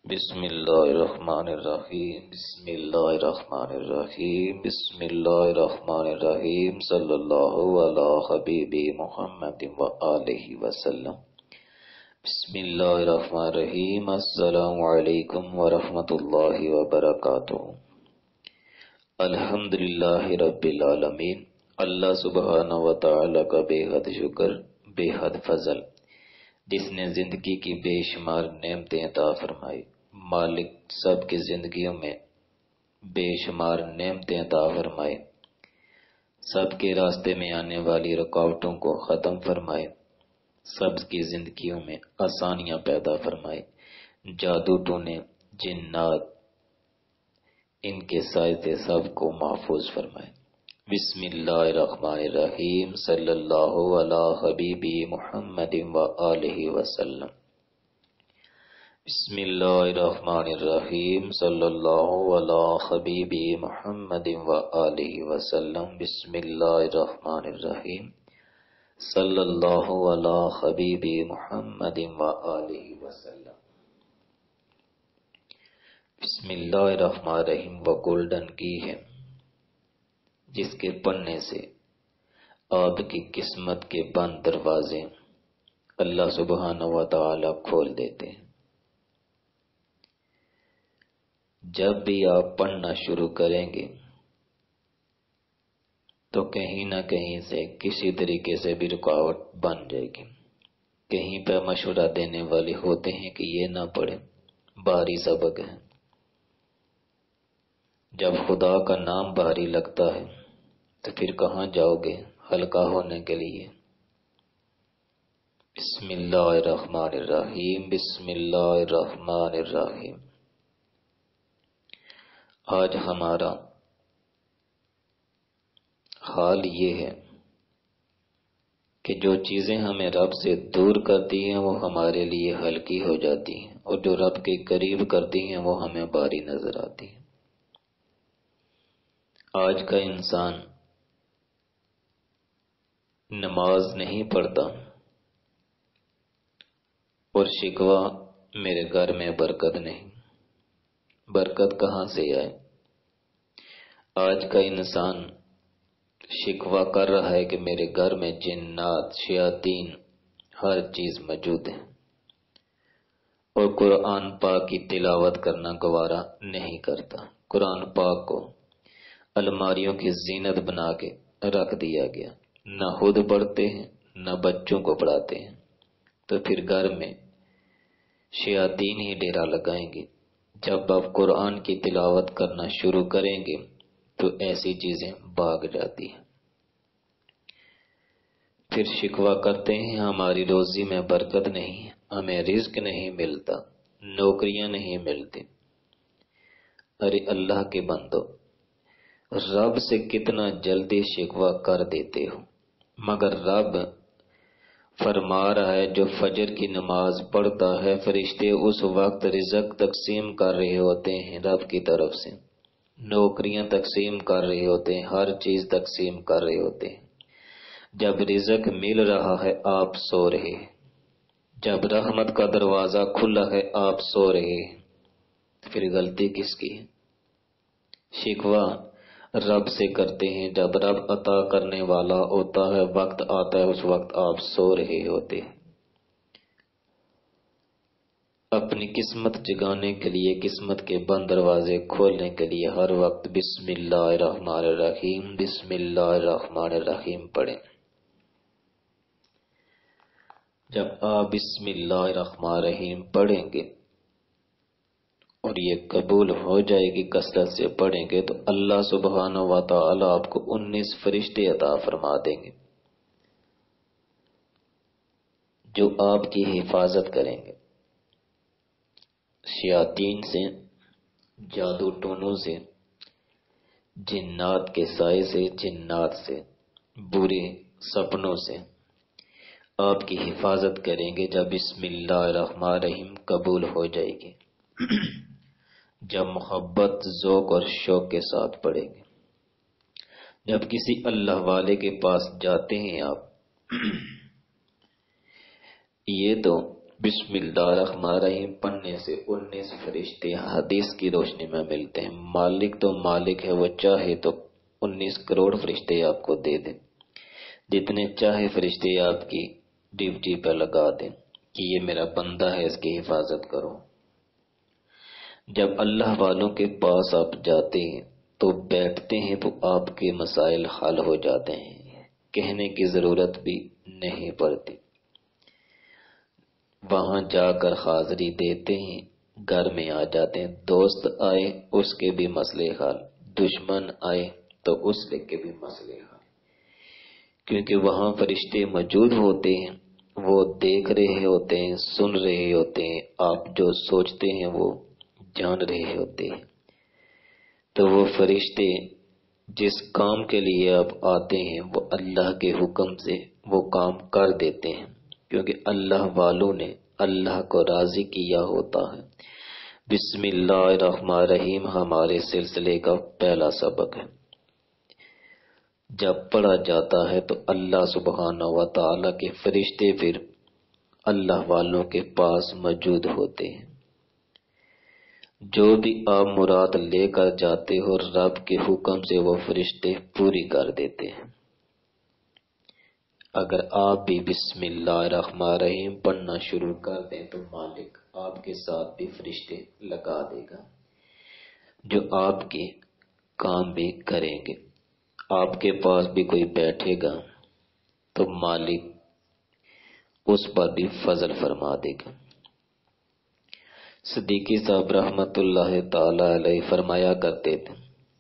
بسم اللہ الرحمن الرحیم بسم اللہ الرحمن الرحیم بسم اللہ الرحمن الرحیم صلی اللہ علی حبیبی محمد و آلہ وسلم۔ بسم اللہ الرحمن الرحیم۔ السلام علیکم ورحمۃ اللہ وبرکاتہ۔ الحمدللہ رب العالمین۔ اللہ سبحانہ و تعالی کا بے حد شکر، بے حد فضل، جس نے زندگی کی بے شمار نعمتیں عطا فرمائی۔ مالک سب کی زندگیوں میں بے شمار نعمتیں عطا فرمائے، سب کے راستے میں آنے والی رکاوٹوں کو ختم فرمائے، سب کی زندگیوں میں آسانیاں پیدا فرمائے، جادو ٹونے، جنات، ان کے سائے سے سب کو محفوظ فرمائے۔ بسم اللہ الرحمن الرحیم صلی اللہ علی حبیبی محمد و آلہ وسلم۔ بسم اللہ الرحمن الرحیم صلی اللہ علی حبیبی محمد و آلہ وسلم۔ بسم اللہ الرحمن الرحیم صلی اللہ علی حبیبی محمد و آلہ وسلم۔ بسم اللہ الرحمن الرحیم وہ گولڈن کی ہے جس کے پڑھنے سے آپ کی قسمت کے بند دروازے اللہ سبحانہ و تعالی کھول دیتے ہیں۔ جب بھی آپ پڑھنا شروع کریں گے تو کہیں نہ کہیں سے کسی طریقے سے بھی رکاوٹ بن جائے گی۔ کہیں پہ مشورہ دینے والے ہوتے ہیں کہ یہ نہ پڑھیں، بھاری سبق ہے۔ جب خدا کا نام بھاری لگتا ہے تو پھر کہاں جاؤ گے ہلکا ہونے کے لیے؟ بسم اللہ الرحمن الرحیم بسم اللہ الرحمن الرحیم۔ آج ہمارا حال یہ ہے کہ جو چیزیں ہمیں رب سے دور کرتی ہیں وہ ہمارے لیے ہلکی ہو جاتی ہیں، اور جو رب کے قریب کرتی ہیں وہ ہمیں بھاری نظر آتی ہیں۔ آج کا انسان نماز نہیں پڑھتا اور شکوہ میرے گھر میں برکت نہیں۔ برکت کہاں سے آئے؟ آج کا انسان شکوہ کر رہا ہے کہ میرے گھر میں جنات، شیاطین، ہر چیز موجود ہے، اور قرآن پاک کی تلاوت کرنا گوارا نہیں کرتا۔ قرآن پاک کو الماریوں کی زینت بنا کے رکھ دیا گیا، نہ خود پڑھتے ہیں نہ بچوں کو پڑھاتے ہیں، تو پھر گھر میں شیاطین ہی ڈیرا لگائیں گے۔ جب آپ قرآن کی تلاوت کرنا شروع کریں گے تو ایسی چیزیں بھاگ جاتی ہیں۔ پھر شکوہ کرتے ہیں ہماری روزی میں برکت نہیں، ہمیں رزق نہیں ملتا، نوکریاں نہیں ملتی۔ ارے اللہ کے بندو، رب سے کتنا جلدی شکوہ کر دیتے ہو، مگر رب فرما رہا ہے جو فجر کی نماز پڑھتا ہے فرشتے اس وقت رزق تقسیم کر رہے ہوتے ہیں رب کی طرف سے، نوکریاں تقسیم کر رہے ہوتے ہیں، ہر چیز تقسیم کر رہے ہوتے ہیں۔ جب رزق مل رہا ہے آپ سو رہے ہیں، جب رحمت کا دروازہ کھلا ہے آپ سو رہے ہیں، پھر غلطی کس کی ہے؟ شکوہ رب سے کرتے ہیں جب رب عطا کرنے والا ہوتا ہے، وقت آتا ہے اس وقت آپ سو رہے ہوتے ہیں۔ اپنی قسمت جگانے کے لیے، قسمت کے بند دروازے کھولنے کے لیے ہر وقت بسم اللہ الرحمن الرحیم بسم اللہ الرحمن الرحیم پڑھیں۔ جب آپ بسم اللہ الرحمن الرحیم پڑھیں گے اور یہ قبول ہو جائے گی، کثرت سے پڑھیں گے تو اللہ سبحانہ و تعالی آپ کو 19 فرشتے عطا فرما دیں گے جو آپ کی حفاظت کریں گے، شیاطین سے، جادو ٹونوں سے، جنات کے سائے سے، جنات سے، برے سپنوں سے آپ کی حفاظت کریں گے جب بسم اللہ الرحمن الرحیم قبول ہو جائے گی، جب محبت، ذوق اور شوق کے ساتھ پڑھیں گے۔ جب کسی اللہ والے کے پاس جاتے ہیں آپ، یہ تو بسم اللہ الرحمن الرحیم پڑھنے سے 19 فرشتے حدیث کی روشنی میں ملتے ہیں۔ مالک تو مالک ہے، وہ چاہے تو 19 کروڑ فرشتے آپ کو دے دے، جتنے چاہے فرشتے آپ کی ڈیوٹی پہ لگا دیں کہ یہ میرا بندہ ہے، اس کی حفاظت کرو۔ جب اللہ والوں کے پاس آپ جاتے ہیں تو بیٹھتے ہیں تو آپ کے مسائل حل ہو جاتے ہیں، کہنے کی ضرورت بھی نہیں پڑتی۔ وہاں جا کر حاضری دیتے ہیں، گھر میں آ جاتے ہیں، دوست آئے اس کے بھی مسئلے حل، دشمن آئے تو اس کے بھی مسئلے حل، کیونکہ وہاں فرشتے موجود ہوتے ہیں، وہ دیکھ رہے ہوتے ہیں، سن رہے ہوتے ہیں، آپ جو سوچتے ہیں وہ جان رہے ہوتے ہیں۔ تو وہ فرشتے جس کام کے لیے آپ آتے ہیں وہ اللہ کے حکم سے وہ کام کر دیتے ہیں، کیونکہ اللہ والوں نے اللہ کو راضی کیا ہوتا ہے۔ بسم اللہ الرحمن الرحیم ہمارے سلسلے کا پہلا سبق ہے۔ جب پڑھا جاتا ہے تو اللہ سبحانہ و تعالی کے فرشتے پھر اللہ والوں کے پاس موجود ہوتے ہیں۔ جو بھی آپ مراد لے کر جاتے ہو رب کے حکم سے وہ فرشتے پوری کر دیتے ہیں۔ اگر آپ بھی بسم اللہ الرحمن الرحیم پڑھنا شروع کر دیں تو مالک آپ کے ساتھ بھی فرشتے لگا دے گا جو آپ کے کام بھی کریں گے۔ آپ کے پاس بھی کوئی بیٹھے گا تو مالک اس پر بھی فضل فرما دے گا۔ صدیقی صاحب رحمت اللہ تعالی علیہ فرمایا کرتے تھے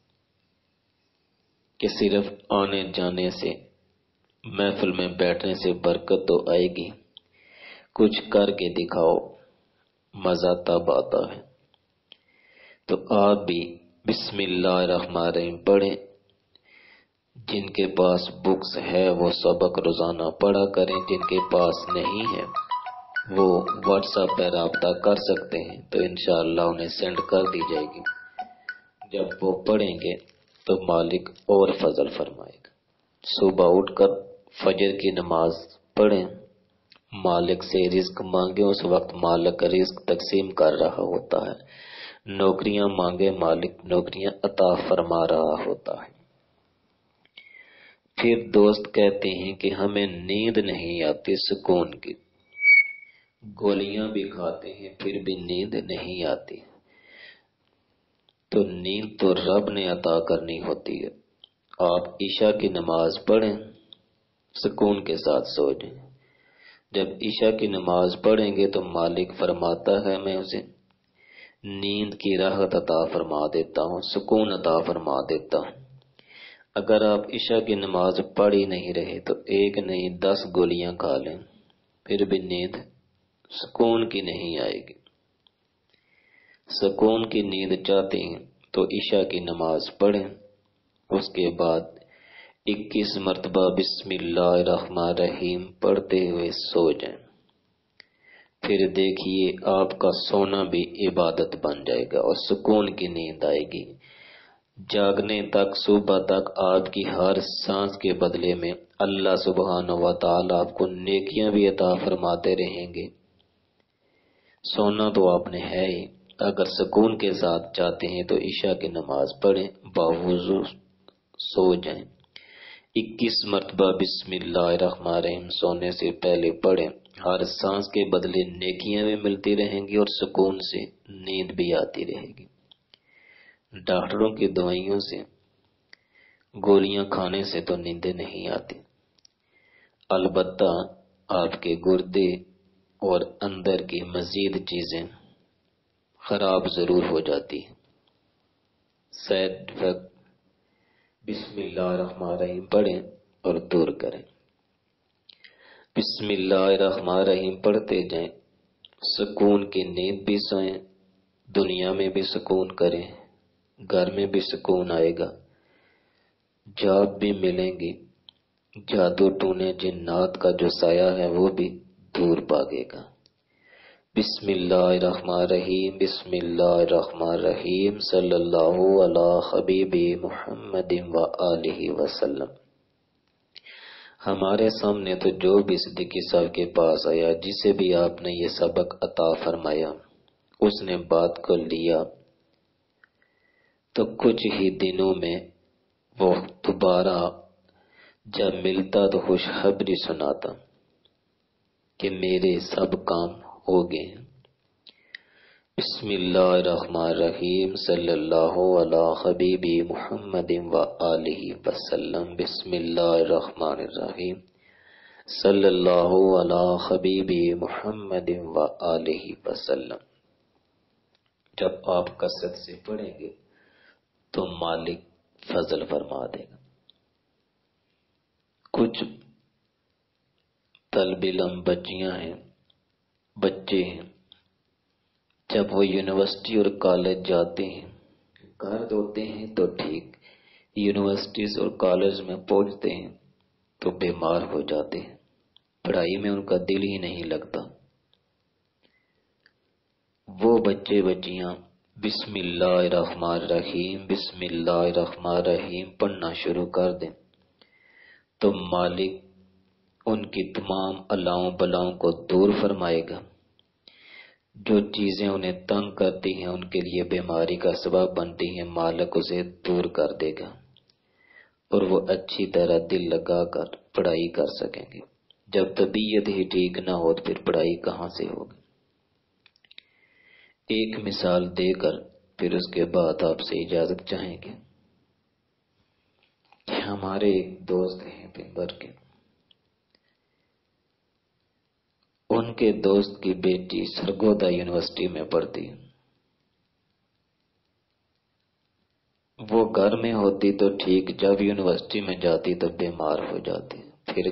کہ صرف آنے جانے سے، محفل میں بیٹھنے سے برکت تو آئے گی، کچھ کر کے دکھاؤ مزہ تب آتا ہے۔ تو آپ بھی بسم اللہ الرحمن الرحیم پڑھیں، جن کے پاس بکس ہے وہ سبق روزانہ پڑھا کریں، جن کے پاس نہیں ہے وہ واٹس ایپ پہ رابطہ کر سکتے ہیں تو انشاءاللہ انہیں سینڈ کر دی جائے گی۔ جب وہ پڑھیں گے تو مالک اور فضل فرمائے گا۔ صبح اٹھ کر فجر کی نماز پڑھیں، مالک سے رزق مانگے، اس وقت مالک رزق تقسیم کر رہا ہوتا ہے۔ نوکریاں مانگے، مالک نوکریاں عطا فرما رہا ہوتا ہے۔ پھر دوست کہتے ہیں کہ ہمیں نیند نہیں آتی سکون کی، گولیاں بھی کھاتے ہیں پھر بھی نیند نہیں آتی، تو نیند تو رب نے عطا کرنی ہوتی ہے۔ آپ عشاء کی نماز پڑھیں، سکون کے ساتھ سو جائیں۔ جب عشاء کی نماز پڑھیں گے تو مالک فرماتا ہے میں اسے نیند کی راحت عطا فرما دیتا ہوں، سکون عطا فرما دیتا ہوں۔ اگر آپ عشاء کی نماز پڑھ ہی نہیں رہے تو 1 نہیں 10 گولیاں کھا لیں، پھر بھی نیند سکون کی نہیں آئے گی۔ سکون کی نیند چاہتے ہیں تو عشاء کی نماز پڑھیں، اس کے بعد 21 مرتبہ بسم اللہ الرحمن الرحیم پڑھتے ہوئے سو جائیں۔ پھر دیکھیے آپ کا سونا بھی عبادت بن جائے گا اور سکون کی نیند آئے گی۔ جاگنے تک، صبح تک آپ کی ہر سانس کے بدلے میں اللہ سبحانہ و تعالی آپ کو نیکیاں بھی عطا فرماتے رہیں گے۔ سونا تو آپ نے ہے ہی، اگر سکون کے ساتھ چاہتے ہیں تو عشاء کی نماز پڑھیں، باوضو سو جائیں۔ 21 مرتبہ بسم اللہ الرحمن الرحیم سونے سے پہلے پڑھیں، ہر سانس کے بدلے نیکیاں بھی ملتی رہیں گی اور سکون سے نیند بھی آتی رہے گی۔ ڈاکٹروں کی دوائیوں سے، گولیاں کھانے سے تو نیندیں نہیں آتی، البتہ آپ کے گردے اور اندر کی مزید چیزیں خراب ضرور ہو جاتی ہیں۔ سائیڈ افیکٹ بسم اللہ الرحمن الرحیم پڑھیں اور دور کریں۔ بسم اللہ الرحمن الرحیم پڑھتے جائیں، سکون کی نیند بھی سوئیں، دنیا میں بھی سکون کریں، گھر میں بھی سکون آئے گا، جاب بھی ملیں گی، جادو ٹونے جنات کا جو سایہ ہے وہ بھی دور بھاگے گا۔ بسم اللہ الرحمن الرحیم، بسم اللہ الرحمن الرحیم، صلی اللہ علی حبیب محمد و آلہ وسلم۔ ہمارے سامنے تو جو بھی صدیقی صاحب کے پاس آیا، جسے بھی آپ نے یہ سبق عطا فرمایا، اس نے بات کو لیا تو کچھ ہی دنوں میں وہ دوبارہ جب ملتا تو خوشخبری سناتا کہ میرے سب کام ہو گئے ہیں۔ بسم اللہ الرحمن الرحیم، صلی اللہ علی حبیبی محمد و آلہ وسلم۔ بسم اللہ الرحمن الرحیم، صلی اللہ علی حبیبی محمد و آلہ وسلم۔ جب آپ کثرت سے پڑھیں گے تو مالک فضل فرما دے گا۔ کچھ طالب علم بچیاں ہیں، بچے ہیں، جب وہ یونیورسٹی اور کالج جاتے ہیں، گھر ہوتے ہیں تو ٹھیک، یونیورسٹیز اور کالج میں پہنچتے ہیں تو بیمار ہو جاتے ہیں، پڑھائی میں ان کا دل ہی نہیں لگتا۔ وہ بچے بچیاں بسم اللہ الرحمن الرحیم، بسم اللہ الرحمن الرحیم پڑھنا شروع کر دیں تو مالک ان کی تمام الاؤں بلاؤں کو دور فرمائے گا۔ جو چیزیں انہیں تنگ کرتی ہیں، ان کے لیے بیماری کا سبب بنتی ہیں، مالک اسے دور کر دے گا اور وہ اچھی طرح دل لگا کر پڑھائی کر سکیں گے۔ جب طبیعت ہی ٹھیک نہ ہو تو پھر پڑھائی کہاں سے ہوگی؟ ایک مثال دے کر پھر اس کے بعد آپ سے اجازت چاہیں گے۔ ہمارے ایک دوست ہیں پنبر کے، ان کے دوست کی بیٹی سرگودا یونیورسٹی میں پڑھتی، وہ گھر میں ہوتی تو ٹھیک، جب یونیورسٹی میں جاتی تو بیمار ہو جاتی، پھر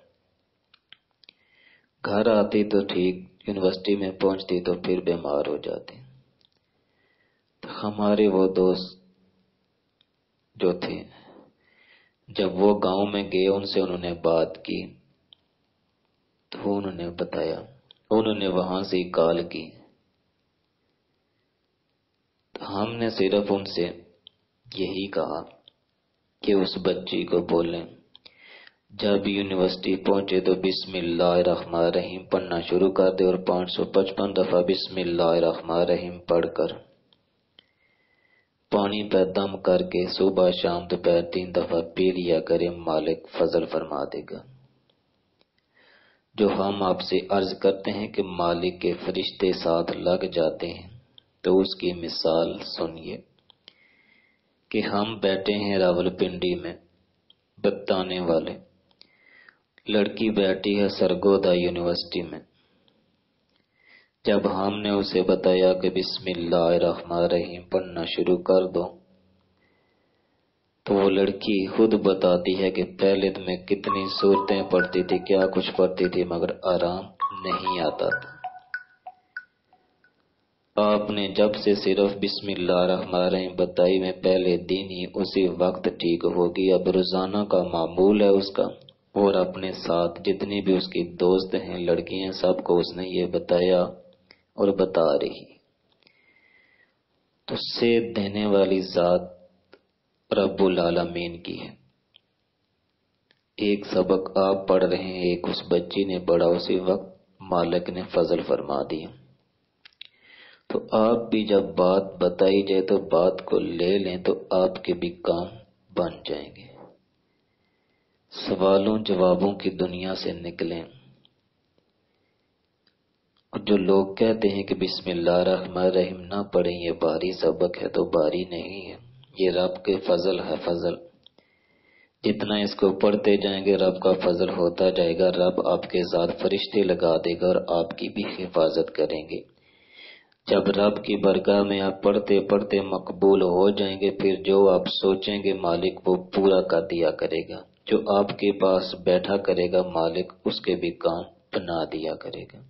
گھر آتی تو ٹھیک، یونیورسٹی میں پہنچتی تو پھر بیمار ہو جاتی۔ تو ہمارے وہ دوست جو تھے، جب وہ گاؤں میں گئے، ان سے انہوں نے بات کی تو انہوں نے بتایا، انہوں نے وہاں سے کال کی تو ہم نے صرف ان سے یہی کہا کہ اس بچی کو بولیں جب یونیورسٹی پہنچے تو بسم اللہ الرحمن الرحیم پڑھنا شروع کر دے، اور 555 دفعہ بسم اللہ الرحمن الرحیم پڑھ کر پانی پہ دم کر کے صبح شام دوپہر 3 دفعہ پی لیا کرے، مالک فضل فرما دے گا۔ جو ہم آپ سے عرض کرتے ہیں کہ مالک کے فرشتے ساتھ لگ جاتے ہیں، تو اس کی مثال سنیے کہ ہم بیٹھے ہیں راولپنڈی میں، بتانے والے، لڑکی بیٹھی ہے سرگودا یونیورسٹی میں۔ جب ہم نے اسے بتایا کہ بسم اللہ الرحمن الرحیم پڑھنا شروع کر دو، تو وہ لڑکی خود بتاتی ہے کہ پہلے تو میں کتنی صورتیں پڑھتی تھی، کیا کچھ پڑھتی تھی، مگر آرام نہیں آتا تھا۔ آپ نے جب سے صرف بسم اللہ الرحمن الرحیم بتائی، میں پہلے دن ہی اسی وقت ٹھیک ہوگی۔ اب روزانہ کا معمول ہے اس کا، اور اپنے ساتھ جتنی بھی اس کی دوست ہیں لڑکیاں، سب کو اس نے یہ بتایا اور بتا رہی۔ تو صحت دینے والی ذات رب العالمین کی ہے۔ ایک سبق آپ پڑھ رہے ہیں، ایک اس بچی نے پڑھا، اسی وقت مالک نے فضل فرما دیا۔ تو آپ بھی جب بات بتائی جائے تو بات کو لے لیں تو آپ کے بھی کام بن جائیں گے۔ سوالوں جوابوں کی دنیا سے نکلیں۔ اور جو لوگ کہتے ہیں کہ بسم اللہ الرحمن الرحیم نہ پڑھیں، یہ بھاری سبق ہے، تو بھاری نہیں ہے، یہ رب کے فضل ہے۔ فضل جتنا اس کو پڑھتے جائیں گے رب کا فضل ہوتا جائے گا، رب آپ کے ساتھ فرشتے لگا دے گا اور آپ کی بھی حفاظت کریں گے۔ جب رب کی برگاہ میں آپ پڑھتے پڑھتے مقبول ہو جائیں گے، پھر جو آپ سوچیں گے مالک وہ پورا کر دیا کرے گا، جو آپ کے پاس بیٹھا کرے گا مالک اس کے بھی کام بنا دیا کرے گا۔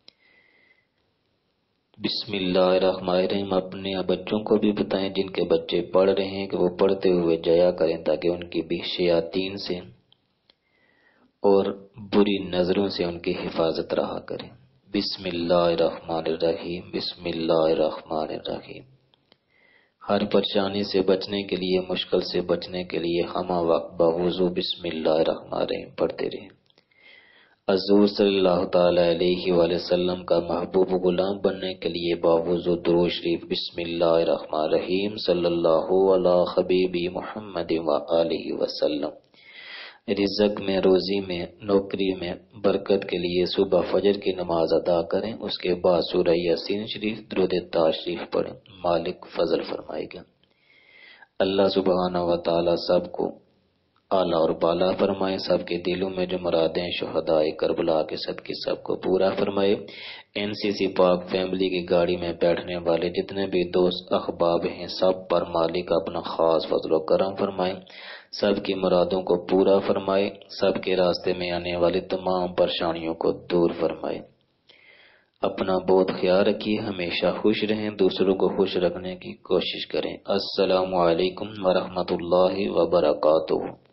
بسم اللہ الرحمن الرحیم اپنے بچوں کو بھی بتائیں، جن کے بچے پڑھ رہے ہیں کہ وہ پڑھتے ہوئے جایا کریں، تاکہ ان کی بھی شیاطین سے اور بری نظروں سے ان کی حفاظت رہا کریں۔ بسم اللہ الرحمن الرحیم، بسم اللہ الرحمن الرحیم۔ ہر پریشانی سے بچنے کے لیے، مشکل سے بچنے کے لیے ہم وقت بوضو بسم اللہ الرحمن الرحیم پڑھتے رہیں۔ حضور صلی اللہ تعالی علیہ وآلہ وسلم کا محبوب غلام بننے کے لیے باوضو درود شریف بسم اللہ الرحمن الرحیم صلی اللہ علی حبیبی محمد وآلہ وسلم۔ رزق میں، روزی میں، نوکری میں برکت کے لیے صبح فجر کی نماز ادا کریں، اس کے بعد سورہ یاسین شریف، درود تاج شریف پڑھیں، مالک فضل فرمائے گا۔ اللہ سبحانہ و تعالی سب کو اعلیٰ اور بالا فرمائے، سب کے دلوں میں جو مرادیں شہداء کربلا کے صدقے سب کو پورا فرمائے۔ NCC پاک فیملی کی گاڑی میں بیٹھنے والے جتنے بھی دوست احباب ہیں سب پر مالک اپنا خاص فضل و کرم فرمائے، سب کی مرادوں کو پورا فرمائے، سب کے راستے میں آنے والی تمام پریشانیوں کو دور فرمائے۔ اپنا بہت خیال رکھیے، ہمیشہ خوش رہیں، دوسروں کو خوش رکھنے کی کوشش کریں۔ السلام علیکم ورحمۃ اللہ وبرکاتہ۔